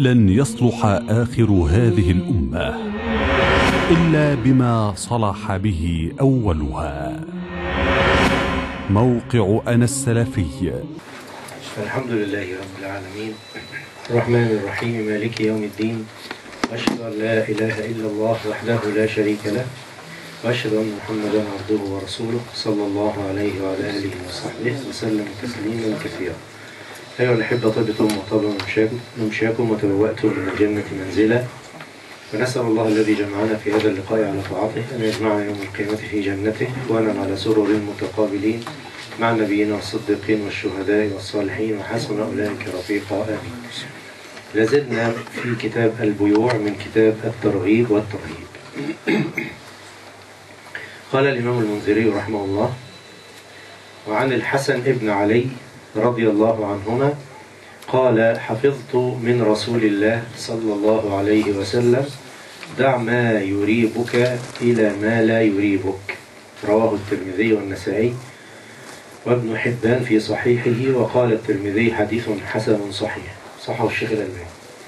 لن يصلح آخر هذه الأمة إلا بما صلح به أولها. موقع أنا السلفي. الحمد لله رب العالمين الرحمن الرحيم مالك يوم الدين، وأشهد أن لا إله إلا الله وحده لا شريك له، وأشهد أن محمدا عبده ورسوله صلى الله عليه وعلى آله وصحبه وسلم تسليما كثيرا. أيها الأحبة، طبتم وطاب ممشاكم وتبوأتم من الجنة منزلا، ونسأل الله الذي جمعنا في هذا اللقاء على طاعته أن يجمعنا يوم القيامة في جنته، وأنا على سرر متقابلين مع النبيين والصديقين والشهداء والصالحين، وحسن أولئك رفيقا، آمين. لازلنا في كتاب البيوع من كتاب الترغيب والترهيب. قال الإمام المنذري رحمه الله: وعن الحسن ابن علي رضي الله عنهما قال: حفظت من رسول الله صلى الله عليه وسلم: دع ما يريبك إلى ما لا يريبك. رواه الترمذي والنسائي وابن حبان في صحيحه، وقال الترمذي: حديث حسن صحيح، صححه الشيخ الألباني.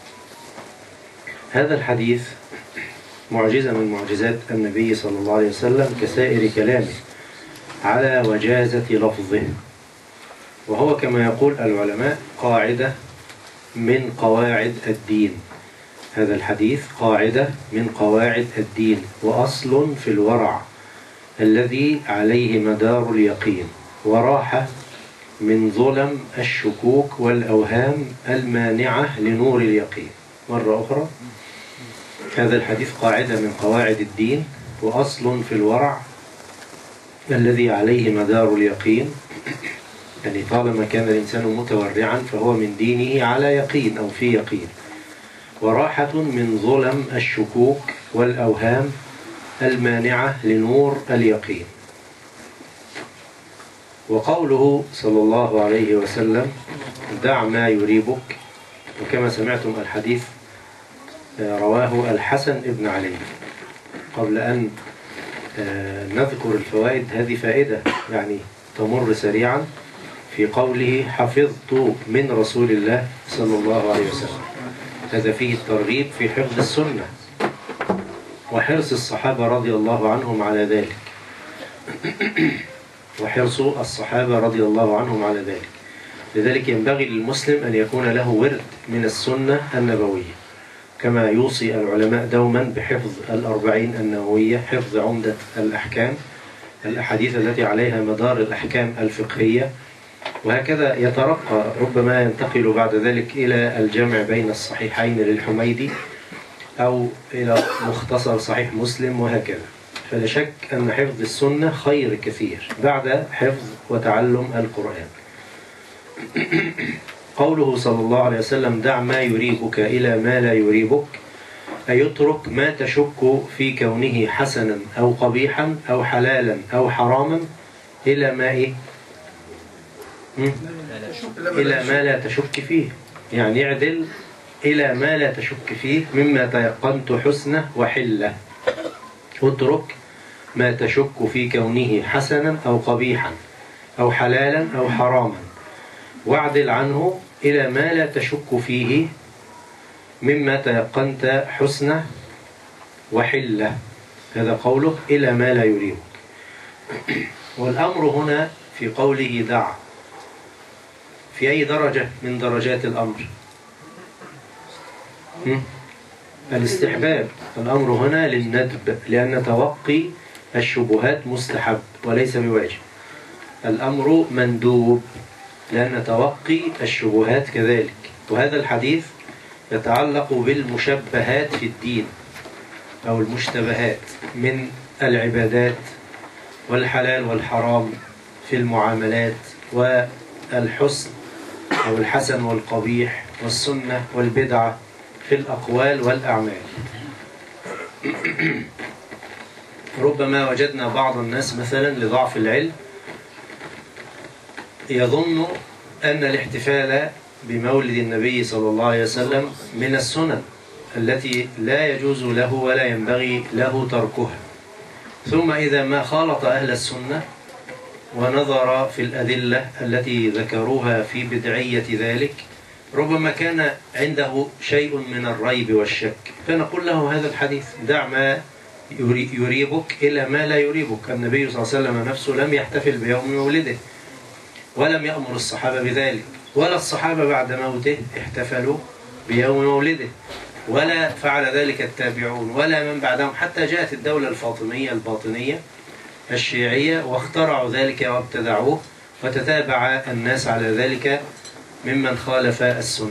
هذا الحديث معجزة من معجزات النبي صلى الله عليه وسلم كسائر كلامه على وجازة لفظه، وهو كما يقول العلماء قاعدة من قواعد الدين. هذا الحديث قاعدة من قواعد الدين، وأصل في الورع الذي عليه مدار اليقين، وراحة من ظلم الشكوك والأوهام المانعة لنور اليقين. مرة أخرى، هذا الحديث قاعدة من قواعد الدين، وأصل في الورع الذي عليه مدار اليقين. يعني طالما كان الإنسان متورعا فهو من دينه على يقين أو في يقين. وراحة من ظلم الشكوك والأوهام المانعة لنور اليقين. وقوله صلى الله عليه وسلم: دع ما يريبك، وكما سمعتم الحديث رواه الحسن ابن علي. قبل أن نذكر الفوائد، هذه فائدة يعني تمر سريعا في قوله: حفظت من رسول الله صلى الله عليه وسلم. هذا فيه الترغيب في حفظ السنة وحرص الصحابة رضي الله عنهم على ذلك وحرص الصحابة رضي الله عنهم على ذلك. لذلك ينبغي للمسلم أن يكون له ورد من السنة النبوية، كما يوصي العلماء دوما بحفظ الأربعين النووية، حفظ عمدة الأحكام، الأحاديث التي عليها مدار الأحكام الفقهية، وهكذا يترقى، ربما ينتقل بعد ذلك إلى الجمع بين الصحيحين للحميدي أو إلى مختصر صحيح مسلم، وهكذا. فلا شك أن حفظ السنة خير كثير بعد حفظ وتعلم القرآن. قوله صلى الله عليه وسلم: دع ما يريبك إلى ما لا يريبك، أي يترك ما تشك في كونه حسنا أو قبيحا أو حلالا أو حراما إلى ما إلى ما لا تشك فيه. يعني اعدل إلى ما لا تشك فيه مما تيقنت حسنه وحله. اترك ما تشك في كونه حسنا أو قبيحا أو حلالا أو حراما، واعدل عنه إلى ما لا تشك فيه مما تيقنت حسنه وحله. هذا قوله: إلى ما لا يريبك. والأمر هنا في قوله دع في أي درجة من درجات الأمر؟ الاستحباب. الأمر هنا للندب، لأن توقي الشبهات مستحب وليس بواجب. الأمر مندوب لأن توقي الشبهات كذلك. وهذا الحديث يتعلق بالمشبهات في الدين أو المشتبهات من العبادات والحلال والحرام في المعاملات، والحسن أو الحسن والقبيح، والسنة والبدعة في الأقوال والأعمال. ربما وجدنا بعض الناس مثلا لضعف العلم يظن أن الاحتفال بمولد النبي صلى الله عليه وسلم من السنن التي لا يجوز له ولا ينبغي له تركها. ثم إذا ما خالط أهل السنة ونظر في الأدلة التي ذكروها في بدعية ذلك ربما كان عنده شيء من الريب والشك، فنقول له هذا الحديث: دع ما يريبك إلى ما لا يريبك. النبي صلى الله عليه وسلم نفسه لم يحتفل بيوم مولده، ولم يأمر الصحابة بذلك، ولا الصحابة بعد موته احتفلوا بيوم مولده، ولا فعل ذلك التابعون ولا من بعدهم، حتى جاءت الدولة الفاطمية الباطنية الشيعية واخترعوا ذلك وابتدعوه، وتتابع الناس على ذلك ممن خالف السنة.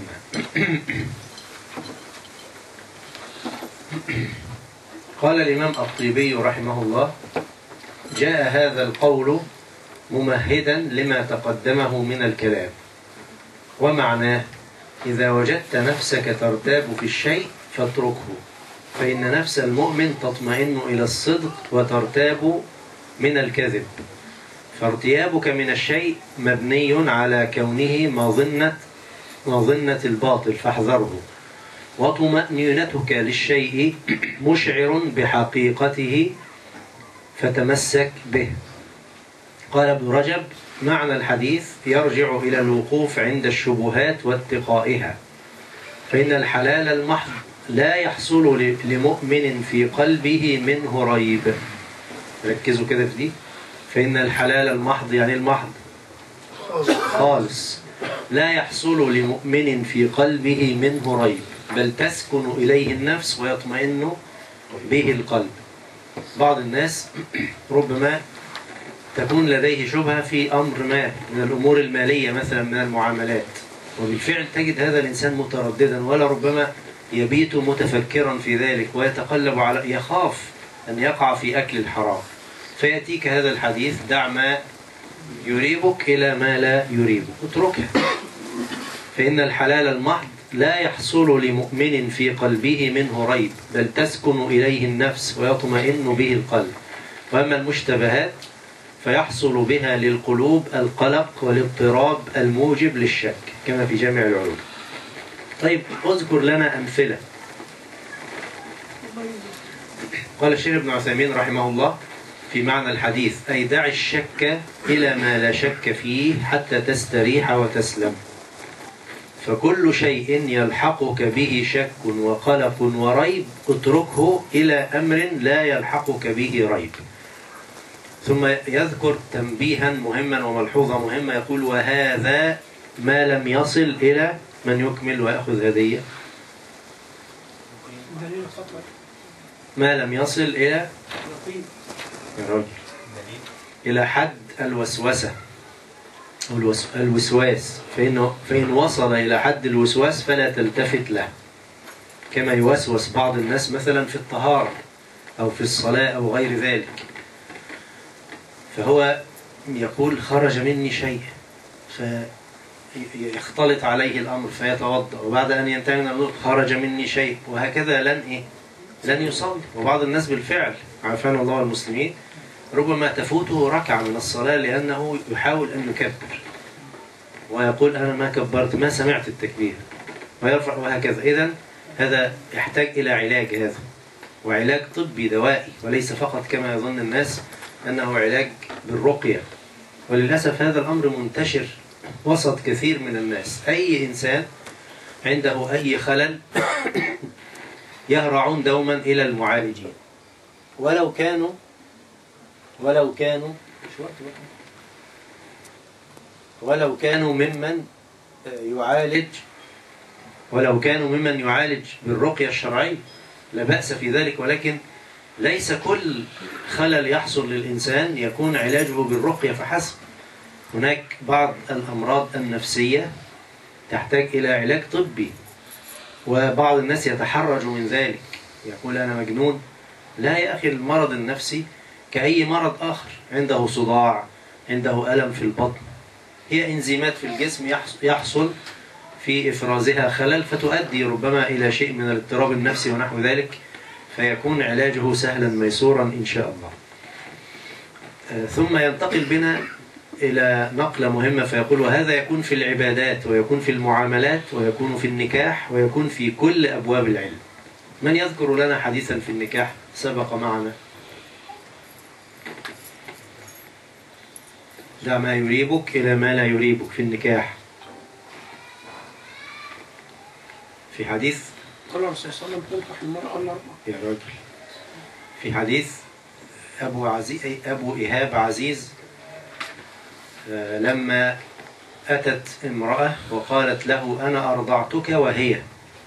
قال الإمام الطيبي رحمه الله: جاء هذا القول ممهدا لما تقدمه من الكلام، ومعناه: إذا وجدت نفسك ترتاب في الشيء فاتركه، فإن نفس المؤمن تطمئن إلى الصدق وترتاب من الكذب، فارتيابك من الشيء مبني على كونه مظنة الباطل فاحذره، وطمأنينتك للشيء مشعر بحقيقته فتمسك به. قال ابن رجب: معنى الحديث يرجع إلى الوقوف عند الشبهات واتقائها، فإن الحلال المحض لا يحصل لمؤمن في قلبه منه ريب. ركزوا كده في دي: فإن الحلال المحض، يعني المحض خالص، لا يحصل لمؤمن في قلبه منه ريب، بل تسكن إليه النفس ويطمئن به القلب. بعض الناس ربما تكون لديه شبهة في أمر ما من الأمور المالية مثلا من المعاملات، وبالفعل تجد هذا الإنسان مترددا، ولا ربما يبيت متفكرا في ذلك ويتقلب على، يخاف أن يقع في أكل الحرام، فيأتيك هذا الحديث: دع ما يريبك إلى ما لا يريبك، اتركها. فإن الحلال المحض لا يحصل لمؤمن في قلبه منه ريب، بل تسكن إليه النفس ويطمئن به القلب. وأما المشتبهات فيحصل بها للقلوب القلق والاضطراب الموجب للشك، كما في جامع العلوم. طيب، اذكر لنا أمثلة. قال الشيخ ابن عثيمين رحمه الله في معنى الحديث: أي دع الشك إلى ما لا شك فيه حتى تستريح وتسلم، فكل شيء يلحقك به شك وقلق وريب اتركه إلى أمر لا يلحقك به ريب. ثم يذكر تنبيها مهما وملحوظة مهمة، يقول: وهذا ما لم يصل إلى من يكمل ويأخذ هدية. ما لم يصل إلى يا راجل إلى حد الوسوسة أو الوسواس، فإن وصل إلى حد الوسواس فلا تلتفت له، كما يوسوس بعض الناس مثلا في الطهارة أو في الصلاة أو غير ذلك، فهو يقول: خرج مني شيء، فيختلط عليه الأمر فيتوضأ، وبعد أن ينتهي من الوضوء خرج مني شيء، وهكذا لن يصلي. وبعض الناس بالفعل، عافانا الله والمسلمين، ربما تفوته ركعة من الصلاة لأنه يحاول أن يكبر ويقول: أنا ما كبرت، ما سمعت التكبير، ويرفع، وهكذا. إذن هذا يحتاج إلى علاج، هذا وعلاج طبي دوائي، وليس فقط كما يظن الناس أنه علاج بالرقية. وللأسف هذا الأمر منتشر وسط كثير من الناس. أي إنسان عنده أي خلل يهرعون دوما إلى المعالجين، ولو كانوا ممن يعالج بالرقية الشرعية لا بأس في ذلك، ولكن ليس كل خلل يحصل للإنسان يكون علاجه بالرقية فحسب. هناك بعض الأمراض النفسية تحتاج إلى علاج طبي، وبعض الناس يتحرج من ذلك، يقول: أنا مجنون. لا يا أخي، المرض النفسي كأي مرض آخر، عنده صداع، عنده ألم في البطن، هي إنزيمات في الجسم يحصل في إفرازها خلل، فتؤدي ربما إلى شيء من الاضطراب النفسي ونحو ذلك، فيكون علاجه سهلا ميسورا إن شاء الله. ثم ينتقل بنا إلى نقلة مهمة، فيقول: وهذا يكون في العبادات، ويكون في المعاملات، ويكون في النكاح، ويكون في كل أبواب العلم. من يذكر لنا حديثا في النكاح سبق معنا؟ دع ما يريبك إلى ما لا يريبك في النكاح. في حديث قال الرسول صلى الله عليه وسلم تنكح المرأة الأربع. يا راجل، في حديث أبو إيهاب عزيز لما أتت امرأة وقالت له أنا أرضعتك وهي،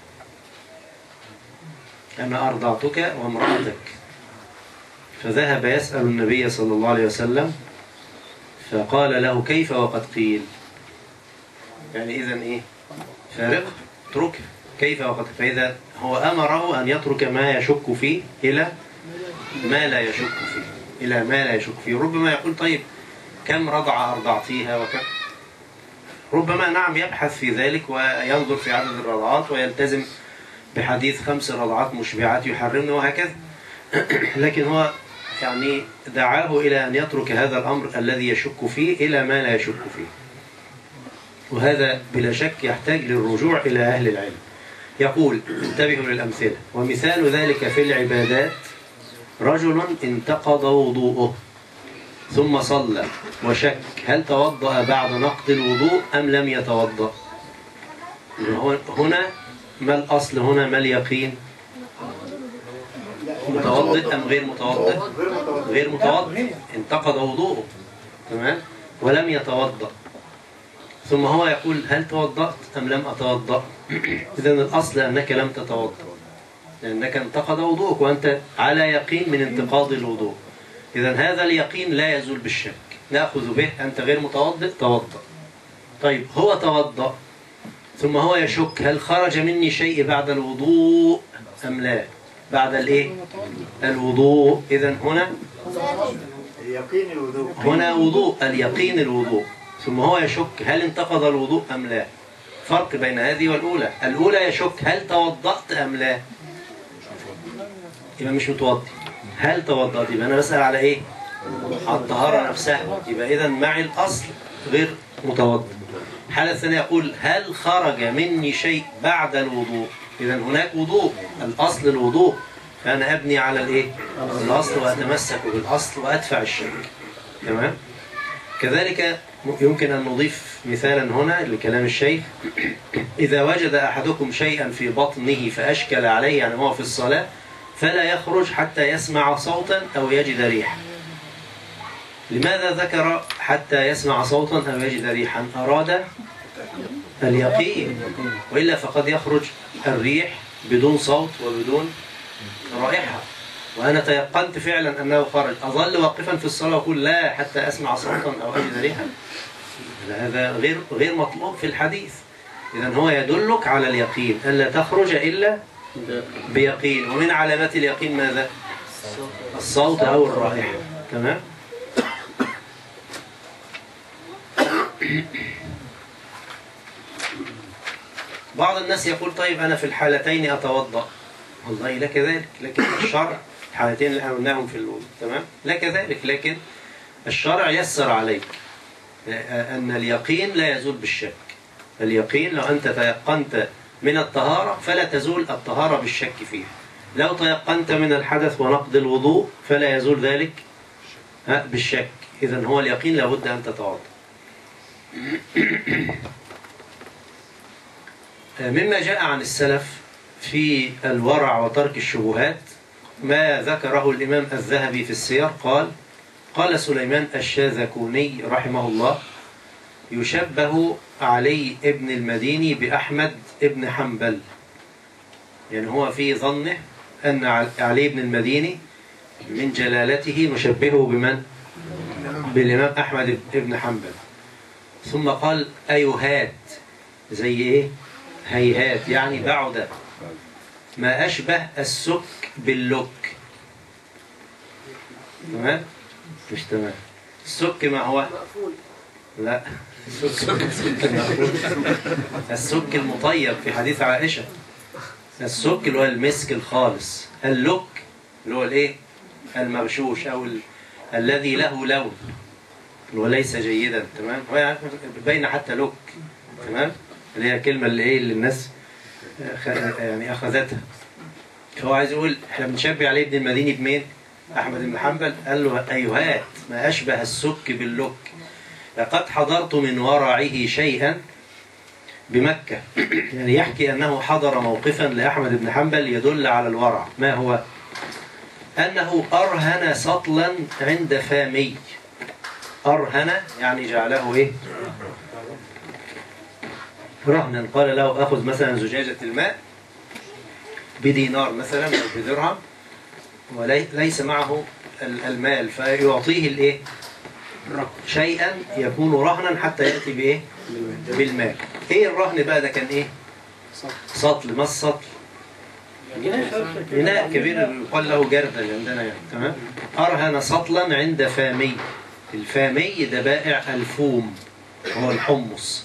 أنا أرضعتك وامرأتك، فذهب يسأل النبي صلى الله عليه وسلم فقال له كيف وقد قيل، يعني إذن إيه؟ فارق، اترك كيف وقد، فإذا هو أمره أن يترك ما يشك فيه إلى ما لا يشك فيه، إلى ما لا يشك فيه. ربما يقول طيب كم رضعة أرضعتيها وكم، ربما نعم يبحث في ذلك وينظر في عدد الرضعات ويلتزم بحديث 5 رضعات مشبعات يحرمن وهكذا، لكن هو يعني دعاه إلى أن يترك هذا الأمر الذي يشك فيه إلى ما لا يشك فيه، وهذا بلا شك يحتاج للرجوع إلى أهل العلم. يقول انتبهوا للأمثلة: ومثال ذلك في العبادات رجل انتقض وضوءه ثم صلى وشك هل توضأ بعد نقض الوضوء أم لم يتوضأ. هنا ما الأصل، هنا ما اليقين؟ متوضئ أم غير متوضئ؟ غير متوضئ، انتقض وضوءه تمام ولم يتوضأ، ثم هو يقول هل توضأت أم لم أتوضأ؟ إذن الأصل أنك لم تتوضأ، لأنك انتقض وضوءك وأنت على يقين من انتقاض الوضوء. إذن هذا اليقين لا يزول بالشك، نأخذ به أنت غير متوضئ توضأ. طيب هو توضأ ثم هو يشك هل خرج مني شيء بعد الوضوء أم لا، بعد الإيه؟ الوضوء. إذن هنا يقين الوضوء، هنا وضوء، اليقين الوضوء، ثم هو يشك هل انتقض الوضوء أم لا. فرق بين هذه والأولى، الأولى يشك هل توضأت أم لا، يبقى مش متوضئ. هل توضأت يبقى أنا بسأل على إيه؟ على الطهارة نفسها، يبقى إذن معي الأصل غير متوضئ. الحالة الثانية يقول هل خرج مني شيء بعد الوضوء، إذن هناك وضوء، الأصل الوضوء، فأنا أبني على الإيه؟ الأصل وأتمسك بالأصل وأدفع الشك. تمام؟ كذلك يمكن أن نضيف مثالا هنا لكلام الشيخ: إذا وجد أحدكم شيئا في بطنه فأشكل عليه، يعني هو في الصلاة، فلا يخرج حتى يسمع صوتا أو يجد ريحا. لماذا ذكر حتى يسمع صوتا أو يجد ريحا؟ أراد اليقين، وإلا فقد يخرج الريح بدون صوت وبدون رائحة، وأنا تيقنت فعلا أنه خرج، أظل واقفا في الصلاة وأقول لا حتى أسمع صوتا أو أجد ريحا، هذا غير مطلوب في الحديث. إذن هو يدلك على اليقين، ألا تخرج إلا بيقين، ومن علامات اليقين ماذا؟ الصوت أو الرائحة. تمام؟ بعض الناس يقول طيب أنا في الحالتين أتوضأ، والله لا كذلك، لكن الشرع الحالتين اللي قلناهم في الأولى تمام لا كذلك، لكن الشرع يسر عليك أن اليقين لا يزول بالشك. اليقين لو أنت تيقنت من الطهارة فلا تزول الطهارة بالشك فيها، لو تيقنت من الحدث ونقض الوضوء فلا يزول ذلك بالشك. إذن هو اليقين لابد أن تتوضأ. مما جاء عن السلف في الورع وترك الشبهات ما ذكره الإمام الذهبي في السير، قال سليمان الشاذكوني رحمه الله: يشبه علي ابن المديني بأحمد ابن حنبل، يعني هو في ظنه أن علي بن المديني من جلالته نشبهه بمن؟ بالإمام أحمد ابن حنبل. ثم قال أيهات، زي إيه؟ هيهات، يعني بعد، ما أشبه السك باللك. تمام؟ مش تمام. السك ما هو؟ لا، السك المطيب في حديث عائشة، السك اللي هو المسك الخالص، اللك اللي هو الايه؟ المغشوش أو الذي له لون وليس جيدا. تمام؟ هو بين حتى لك، تمام؟ اللي هي كلمة اللي ايه اللي الناس يعني أخذتها. فهو عايز يقول احنا بنشبه علي ابن المديني بمين؟ أحمد بن حنبل. قال له أيهات ما أشبه السك باللك، لقد حضرت من ورعه شيئا بمكة. يعني يحكي أنه حضر موقفا لأحمد بن حنبل يدل على الورع. ما هو؟ أنه أرهن سطلا عند فامي. أرهن يعني جعله إيه؟ رهنا. قال له أخذ مثلا زجاجة الماء بدينار مثلا أو بدرهم وليس معه المال، فيعطيه الإيه؟ شيئا يكون رهنا حتى يأتي بإيه؟ بالمال. إيه الرهن بقى ده؟ كان إيه؟ سطل. ما السطل؟ إناء كبير يقال له جردل عندنا يعني. تمام. أرهن سطلا عند فامي. الفامي ده بائع الفوم، هو الحمص.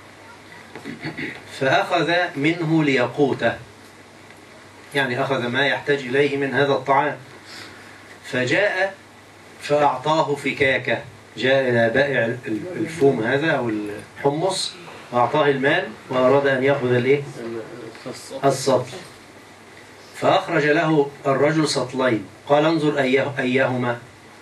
فأخذ منه ليقوته، يعني أخذ ما يحتاج إليه من هذا الطعام. فجاء فأعطاه فكاكة. جاء إلى بائع الفوم هذا أو الحمص وأعطاه المال وأراد أن يأخذ الإيه؟ السطل. فأخرج له الرجل سطلين. قال انظر أيهما،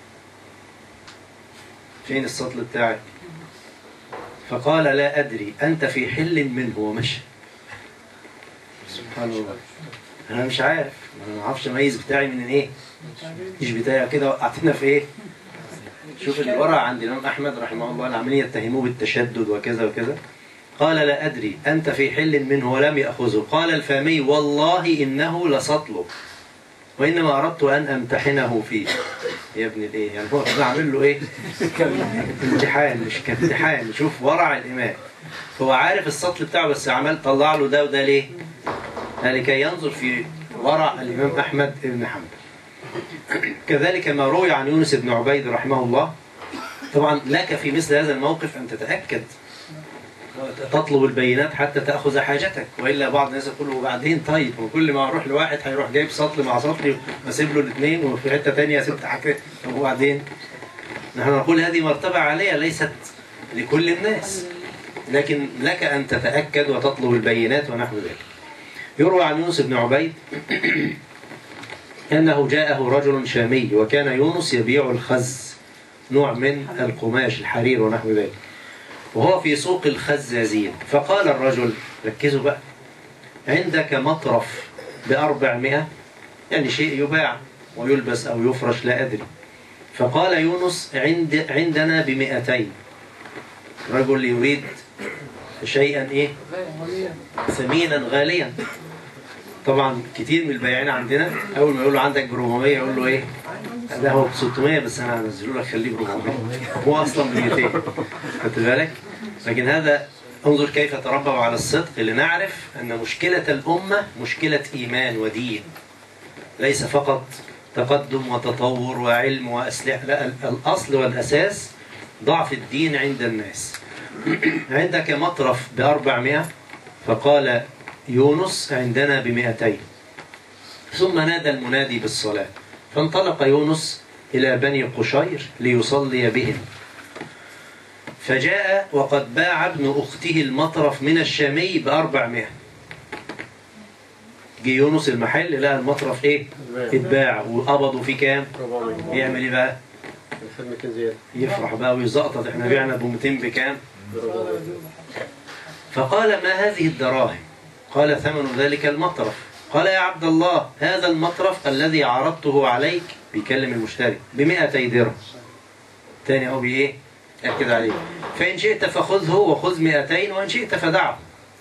فين السطل بتاعك؟ فقال لا أدري، أنت في حل منه، ومشى. سبحان الله. أنا مش عارف، أنا ما أعرفش أميز بتاعي من إيه. مش بتاعي كده وقعتنا في إيه. شوف الورع عند الإمام أحمد رحمه الله العملية يتهموه بالتشدد وكذا وكذا. قال لا أدري، أنت في حل منه ولم يأخذه. قال الفامي والله إنه لسطله وإنما أردت أن أمتحنه فيه. يا ابن الإيه، يعني هو بعمل له إيه؟ امتحان، مش كامتحان. شوف ورع الإمام، هو عارف السطل بتاعه بس عمل طلع له ده وده ليه؟ لكي ينظر في ورع الإمام أحمد بن حنبل. كذلك ما روي عن يونس بن عبيد رحمه الله. طبعا لك في مثل هذا الموقف أن تتأكد، تطلب البينات حتى تأخذ حاجتك، وإلا بعض الناس يقول وبعدين طيب، وكل ما أروح لواحد هيروح جايب سطل مع سطل وأسيب له الاثنين، وفي حتة تانية سبت حاجة. وبعدين نحن نقول هذه مرتبة عالية ليست لكل الناس، لكن لك أن تتأكد وتطلب البينات ونحو ذلك. يروى عن يونس بن عبيد أنه جاءه رجل شامي، وكان يونس يبيع الخز، نوع من القماش الحرير ونحو ذلك، وهو في سوق الخزازين. فقال الرجل، ركزوا بقى، عندك مطرف ب400، يعني شيء يباع ويلبس أو يفرش لا أدري. فقال يونس عندنا ب200. رجل يريد شيئا إيه؟ ثمينا غاليا. طبعا كتير من البياعين عندنا أول ما يقول له عندك ب400 يقول له إيه؟ ده هو ب600 بس أنا هنزله لك خليه ب400، هو أصلا ب200. خدت بالك؟ لكن هذا انظر كيف تربوا على الصدق، لنعرف أن مشكلة الأمة مشكلة إيمان ودين، ليس فقط تقدم وتطور وعلم وأسلحة. لا، الأصل والأساس ضعف الدين عند الناس. عندك مطرف ب400. فقال يونس عندنا ب200. ثم نادى المنادي بالصلاة، فانطلق يونس إلى بني قشير ليصلي بهم. فجاء وقد باع ابن أخته المطرف من الشامي ب400. جه يونس المحل لقى المطرف إيه؟ اتباع، وقبضوا فيه كام؟ يعمل إيه بقى؟ يفرح بقى ويزقطط، إحنا بعنا ب200 بكام؟ فقال ما هذه الدراهم؟ قال ثمن ذلك المطرف. قال يا عبد الله، هذا المطرف الذي عرضته عليك، بيكلم المشتري، ب200 درهم. تاني أو بإيه؟ أكد عليه، فإن شئت فخذه وخذ 200، وإن شئت فدعه.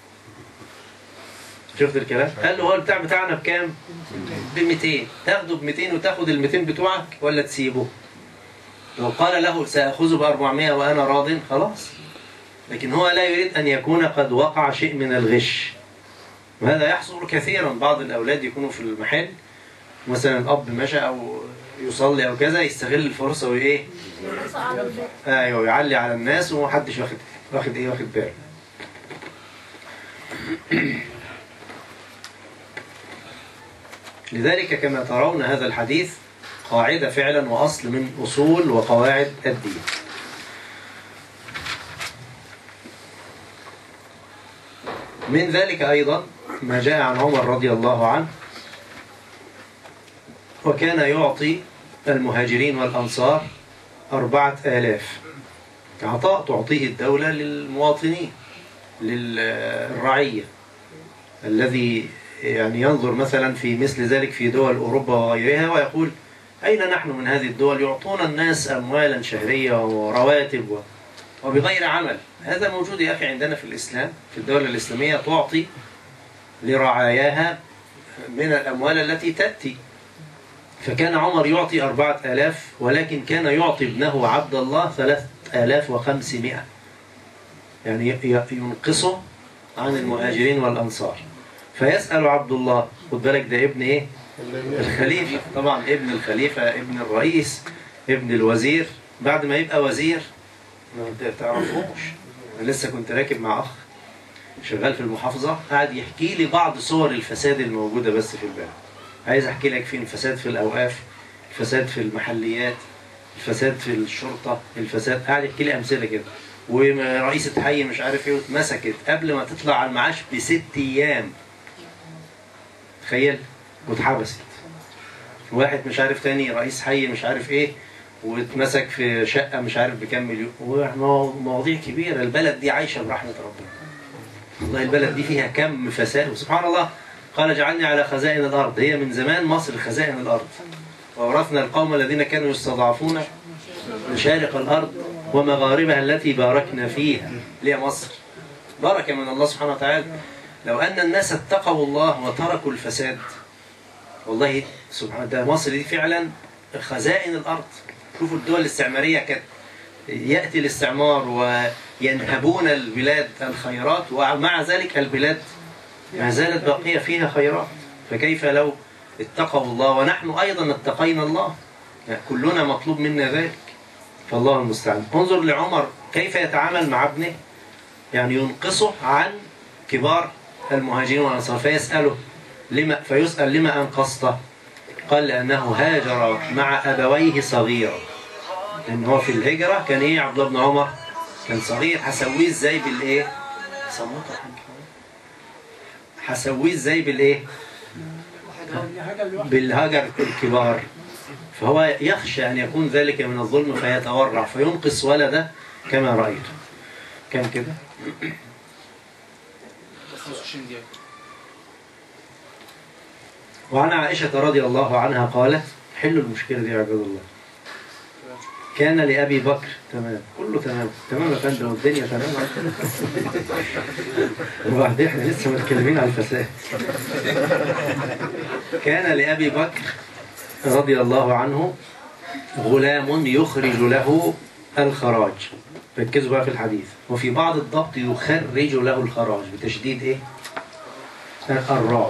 شفت الكلام؟ قال له هو البتاع بتاعنا بكام؟ ب200. تاخده ب200 وتاخد ال200 بتوعك ولا تسيبه؟ لو قال له سأخذه ب400 وأنا راض خلاص، لكن هو لا يريد أن يكون قد وقع شيء من الغش، وهذا يحصل كثيرا. بعض الأولاد يكونوا في المحل مثلا الأب مشى أو يصلي أو كذا، يستغل الفرصة وإيه؟ أيوه، يعلي على الناس ومحدش واخد باله. لذلك كما ترون هذا الحديث قاعدة فعلا وأصل من أصول وقواعد الدين. من ذلك أيضا ما جاء عن عمر رضي الله عنه، وكان يعطي المهاجرين والأنصار 4000 عطاء تعطيه الدولة للمواطنين. للرعية الذي يعني ينظر مثلا في مثل ذلك في دول أوروبا وغيرها ويقول أين نحن من هذه الدول؟ يعطون الناس أموالا شهرية ورواتب وبغير عمل. هذا موجود يا أخي عندنا في الإسلام، في الدولة الإسلامية تعطي لرعاياها من الأموال التي تأتي. فكان عمر يعطي 4000 ولكن كان يعطي ابنه عبد الله 3500، يعني ينقصه عن المهاجرين والأنصار. فيسأل عبد الله، خد بالك ده ابن إيه؟ الخليفة طبعا، ابن الخليفة، ابن الرئيس، ابن الوزير. بعد ما يبقى وزير ما تعرفوش. أنا لسه كنت راكب مع أخ شغال في المحافظة، قاعد يحكي لي بعض صور الفساد الموجودة بس في البلد. عايز أحكي لك فين الفساد في الأوقاف، الفساد في المحليات، الفساد في الشرطة، الفساد، قاعد يحكي لي أمثلة كده. ورئيسة حي مش عارف ايه اتمسكت قبل ما تطلع على المعاش ب6 أيام، تخيل، واتحبست. واحد مش عارف تاني رئيس حي مش عارف ايه واتمسك في شقة مش عارف بكام مليون. مواضيع كبيرة. البلد دي عايشة برحمة ربنا والله. البلد دي فيها كم فساد، وسبحان الله قال جعلني على خزائن الأرض. هي من زمان مصر خزائن الأرض، وورثنا القوم الذين كانوا يستضعفون مشارق الأرض ومغاربها التي باركنا فيها. ليه مصر بركة من الله سبحانه وتعالى. لو أن الناس اتقوا الله وتركوا الفساد والله سبحانه وتعالى مصر دي فعلا خزائن الأرض. شوفوا الدول الاستعمارية كانت يأتي الاستعمار وينهبون البلاد الخيرات، ومع ذلك البلاد ما زالت باقية فيها خيرات. فكيف لو اتقوا الله، ونحن أيضا اتقينا الله، يعني كلنا مطلوب منا ذلك. فالله المستعان. انظر لعمر كيف يتعامل مع ابنه، يعني ينقصه عن كبار المهاجرين والأنصار. فيسأله فيسأل لما أنقصته؟ قال لأنه هاجر مع أبويه صغيرا. لأن هو في الهجرة كان إيه عبد الله بن عمر؟ كان صغير. هسويه إزاي بالإيه؟ هسويه إزاي بالإيه؟ بالهجر الكبار. فهو يخشى أن يكون ذلك من الظلم فيتورع فينقص ولده كما رأيت. كان كده. وعن عائشة رضي الله عنها قالت، حلوا المشكلة دي يا عباد الله. كان لأبي بكر، تمام كله تمام تمام يا فندم، والدنيا تمام. وبعدين احنا لسه متكلمين عن الفساد. كان لأبي بكر رضي الله عنه غلام يخرج له الخراج. ركزوا بقى في الحديث. وفي بعض الضبط يخرج له الخراج بتشديد ايه؟ الراء.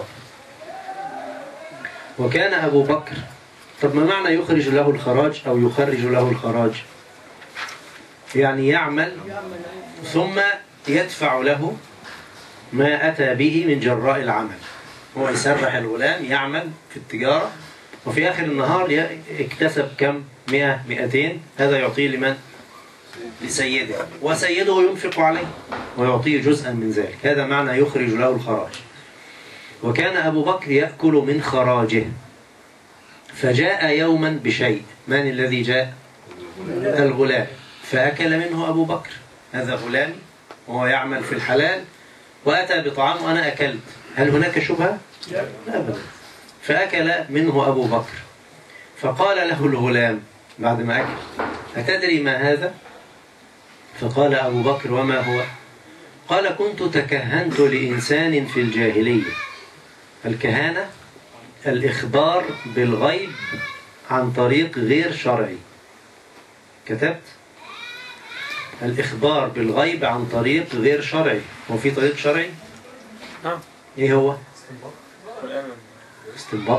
وكان أبو بكر، طب ما معنى يخرج له الخراج أو يخرج له الخراج؟ يعني يعمل ثم يدفع له ما أتى به من جراء العمل. هو يسرح الغلام يعمل في التجارة، وفي آخر النهار اكتسب كم؟ 100 200. هذا يعطيه لمن؟ لسيده، وسيده ينفق عليه ويعطيه جزءا من ذلك. هذا معنى يخرج له الخراج. وكان أبو بكر يأكل من خراجه. فجاء يوما بشيء. من الذي جاء؟ الغلام. فأكل منه أبو بكر. هذا غلامي وهو يعمل في الحلال وأتى بطعام وأنا أكلت. هل هناك شبهة؟ لا أبدا. فأكل منه أبو بكر. فقال له الغلام بعد ما أكل: أتدري ما هذا؟ فقال أبو بكر: وما هو؟ قال: كنت تكهنت لإنسان في الجاهلية. الكهانة الإخبار بالغيب عن طريق غير شرعي. كتبت الإخبار بالغيب عن طريق غير شرعي. هو في طريق شرعي؟ نعم. إيه هو؟ استنباط.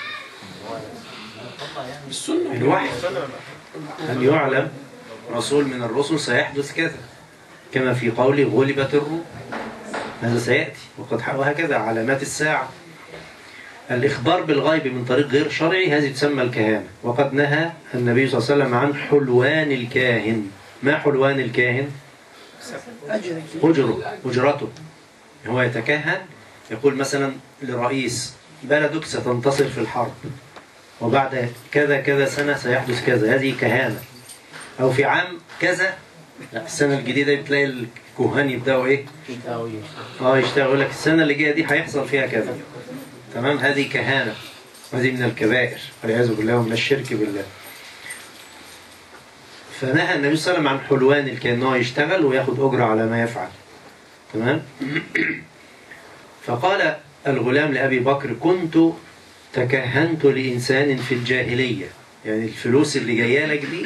السنة. الوحي. أن يعلم رسول من الرسل سيحدث كذا، كما في قوله غلبت الروم. هذا سيأتي وهكذا علامات الساعة. الإخبار بالغيب من طريق غير شرعي هذه تسمى الكهانة. وقد نهى النبي صلى الله عليه وسلم عن حلوان الكاهن. ما حلوان الكاهن؟ أجرته. هو يتكهن، يقول مثلا لرئيس: بلدك ستنتصر في الحرب وبعد كذا كذا سنة سيحدث كذا. هذه كهانة. أو في عام كذا، لا، السنة الجديدة بتلاقي الكهان يبدأوا إيه؟ يشتغلوا، يقول لك السنة اللي جاية دي هيحصل فيها كذا. تمام؟ هذه كهانة، هذه من الكبائر والعياذ بالله ومن الشرك بالله. فنهى النبي صلى الله عليه وسلم عن حلوان الكاهن، إن هو يشتغل وياخد أجرة على ما يفعل. تمام؟ فقال الغلام لأبي بكر: كنت تكهنت لإنسان في الجاهلية، يعني الفلوس اللي جايه لك دي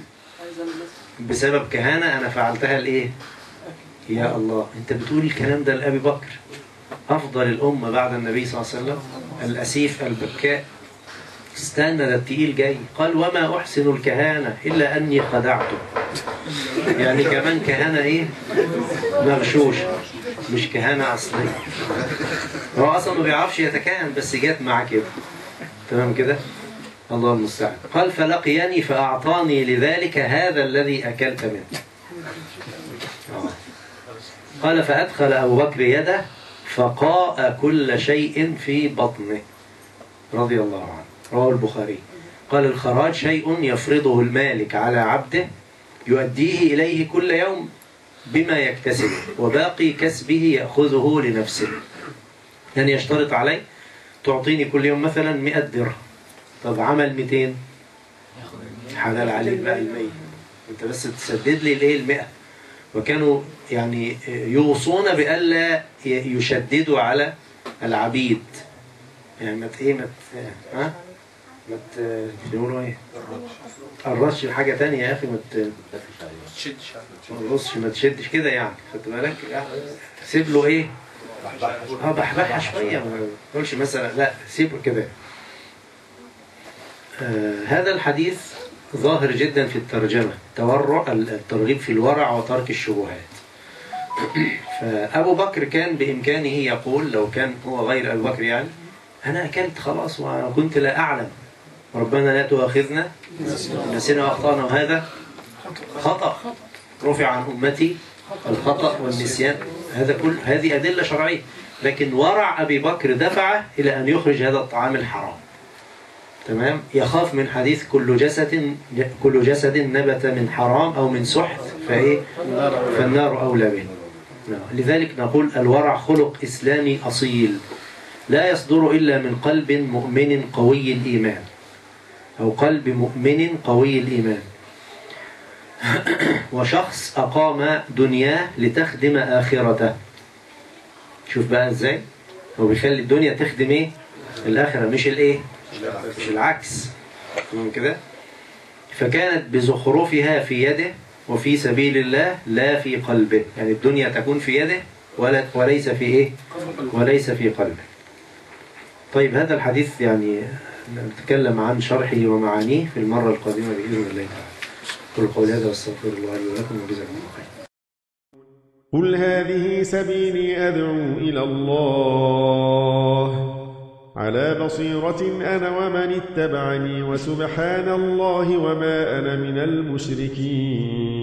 بسبب كهانة أنا فعلتها لإيه؟ يا الله، أنت بتقول الكلام ده لأبي بكر أفضل الأمة بعد النبي صلى الله عليه وسلم، الأسيف البكاء. استنى، ده التقيل جاي. قال: وما أحسن الكهانة إلا أني خدعته. يعني كمان كهانة إيه؟ مغشوشة، مش كهانة أصلية. هو أصلا ما بيعرفش يتكهن، بس جات معاه كده. تمام كده؟ الله المستعان. قال: فلقيني فأعطاني لذلك هذا الذي أكلت منه. قال: فأدخل أبو بكر يده فقاء كل شيء في بطنه رضي الله عنه. رواه البخاري. قال: الخراج شيء يفرضه المالك على عبده يؤديه إليه كل يوم بما يكتسب، وباقي كسبه يأخذه لنفسه. يعني يشترط عليه: تعطيني كل يوم مثلا 100 درهم. طب عمل 200، حلال عليك بقى 100، انت بس تسدد لي الايه 100. وكانوا يعني يوصون بألا يشددوا على العبيد، يعني ما تقولوا ايه؟ الرش حاجة تانية يا اخي، ما تشدش كده، يعني خدت بالك؟ سيب له ايه؟ بحبحها شوية، ما تقولش مثلا، لا سيبه كده. هذا الحديث ظاهر جدا في الترجمة، الترغيب في الورع وترك الشبهات. فأبو بكر كان بإمكانه يقول، لو كان هو غير أبو بكر، يعني أنا أكلت خلاص وكنت لا أعلم، ربنا لا تؤاخذنا نسينا وأخطأنا، وهذا خطأ، رفع عن أمتي الخطأ والنسيان. هذه أدلة شرعية. لكن ورع أبي بكر دفعه إلى أن يخرج هذا الطعام الحرام. تمام؟ يخاف من حديث كل جسد نبت من حرام أو من سحت فالنار أولى به. لذلك نقول: الورع خلق إسلامي أصيل، لا يصدر إلا من قلب مؤمن قوي الإيمان، أو قلب مؤمن قوي الإيمان، وشخص أقام دنياه لتخدم آخرته. شوف بقى إزاي هو بيخلي الدنيا تخدم إيه؟ الآخرة، مش الإيه؟ مش العكس. تمام كده؟ فكانت بزخرفها في يده وفي سبيل الله لا في قلبه، يعني الدنيا تكون في يده وليس في إيه؟ وليس في قلبه. طيب، هذا الحديث يعني نتكلم عن شرحه ومعانيه في المرة القادمة بإذن الله تعالى. قل قولي هذا واستغفر الله لي ولكم وجزاكم الله خيرا. قل هذه سبيلي أدعو إلى الله على بصيرة أنا ومن اتبعني، وسبحان الله وما أنا من المشركين.